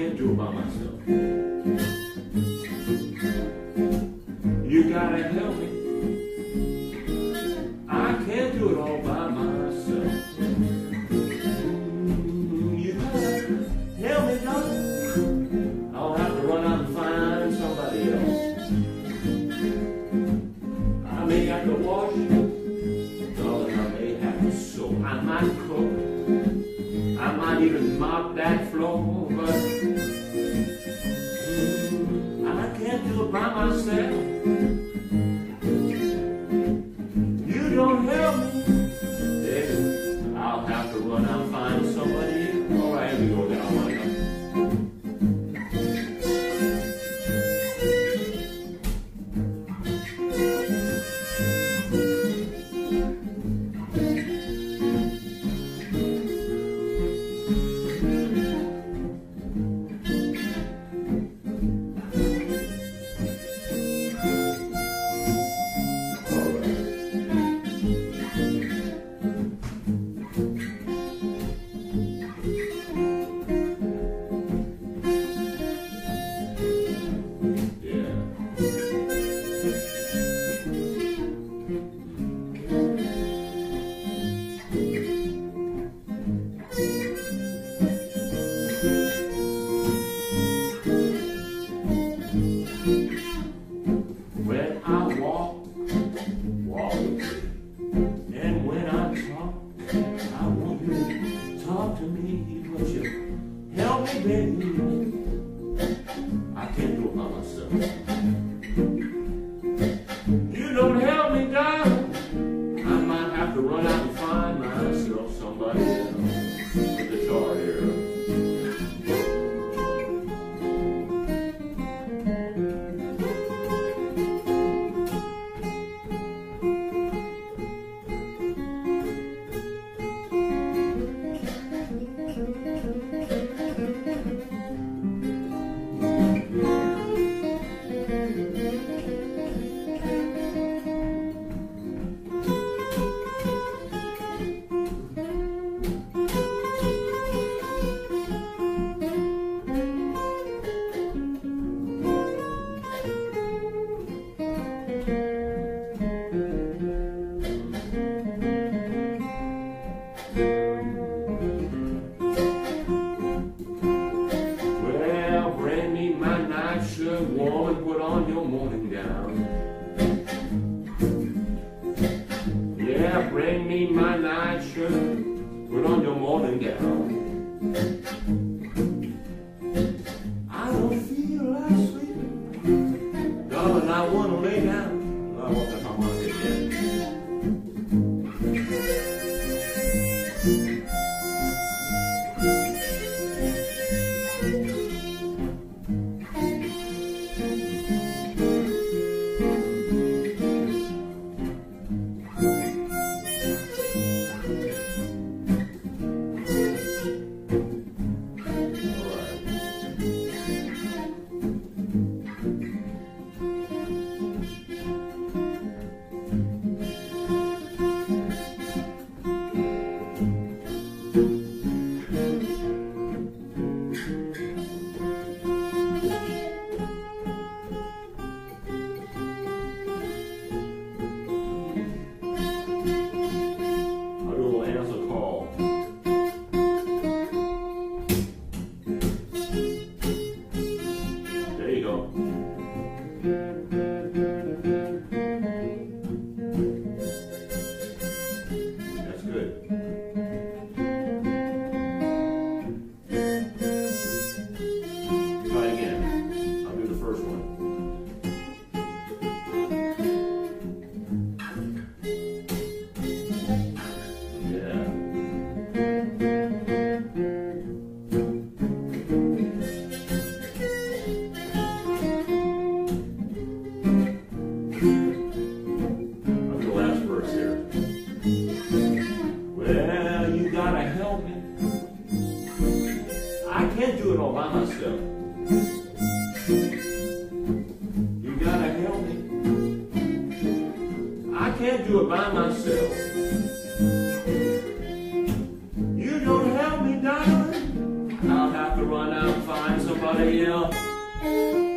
can't do it by myself. You gotta help me. I can't do it all by myself. You gotta help me, darling. I'll have to run out and find somebody else. I may have to wash, darling, I may have to sew. I might cook, I might even mop that floor, but I can't do it by myself. You don't help me, baby, I'll have to run out and find somebody else. All right, here we go now. When I walk with you, and when I want you to talk to me, but you help me, baby. I can't do it by myself. You don't help me, darling. I might have to run out and find myself somebody else. The guitar here. Woman, put on your morning gown. Yeah, bring me my nightshirt. Put on your morning gown. I don't feel like sleeping, darling. I wanna lay down. I wonder if I wanna get in. That's good. Try again. I'll do the first one. Well, you gotta help me. I can't do it all by myself. You gotta help me. I can't do it by myself. You don't help me, darling. I'll have have to run out and find somebody else.